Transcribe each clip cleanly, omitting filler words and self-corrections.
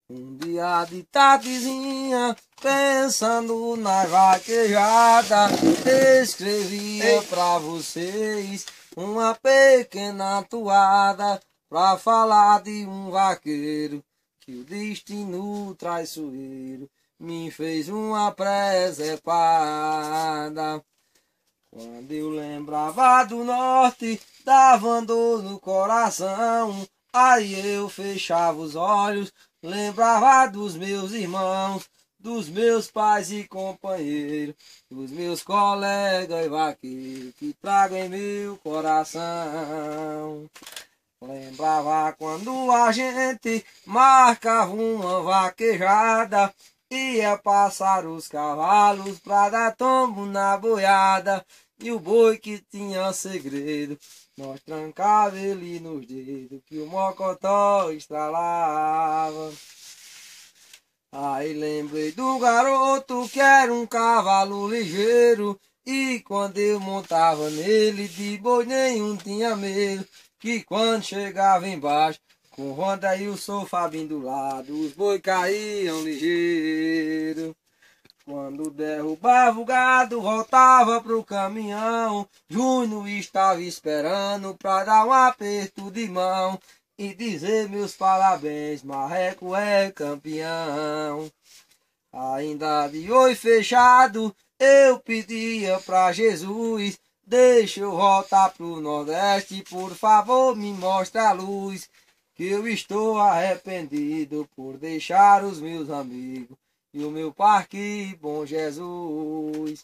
Um dia de tardezinha, pensando na vaquejada, escrevia pra vocês uma pequena toada pra falar de um vaqueiro que o destino traiçoeiro me fez uma presepada. Quando eu lembrava do norte, dava dor no coração. Aí eu fechava os olhos, lembrava dos meus irmãos, dos meus pais e companheiros, dos meus colegas e vaqueiros que trago em meu coração. Lembrava quando a gente marcava uma vaquejada, ia passar os cavalos pra dar tombo na boiada, e o boi que tinha segredo, nós trancava ele nos dedos, que o mocotó estralava. Aí lembrei do garoto que era um cavalo ligeiro, e quando eu montava nele, de boi nenhum tinha medo, que quando chegava embaixo, com Ronda e o Fabinho do lado, os boi caíam ligeiro. Quando derrubava o gado, voltava pro caminhão, Júnior estava esperando pra dar um aperto de mão e dizer meus parabéns, Marreco é campeão. Ainda de olho fechado, eu pedia pra Jesus, deixa eu voltar pro Nordeste, por favor me mostra a luz, que eu estou arrependido por deixar os meus amigos e o meu parque, bom Jesus.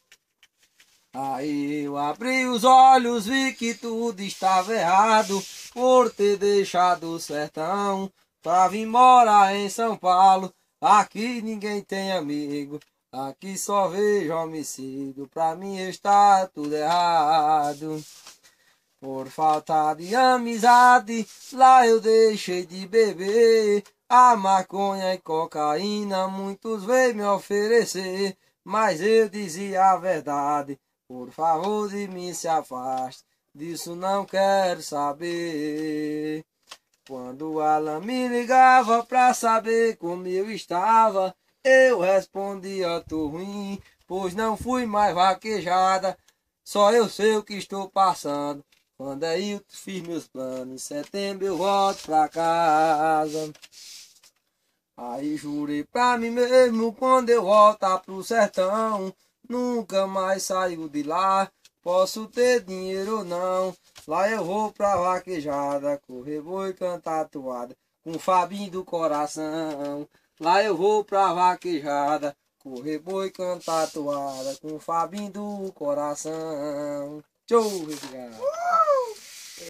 Aí eu abri os olhos, vi que tudo estava errado, por ter deixado o sertão pra vir morar em São Paulo. Aqui ninguém tem amigo, aqui só vejo homicídio, pra mim está tudo errado. Por falta de amizade, lá eu deixei de beber, a maconha e cocaína muitos veio me oferecer, mas eu dizia a verdade, por favor de mim se afaste, disso não quero saber. Quando o Alan me ligava pra saber como eu estava, eu respondia, tô ruim, pois não fui mais vaquejada, só eu sei o que estou passando. Quando aí eu fiz meus planos, em setembro eu volto pra casa. Aí jurei pra mim mesmo, quando eu voltar pro sertão, nunca mais saio de lá, posso ter dinheiro ou não. Lá eu vou pra vaquejada, correr boi, cantar toada, com o Fabinho do coração. Lá eu vou pra vaquejada, correr boi, cantar toada, com o Fabinho do coração. Tchau,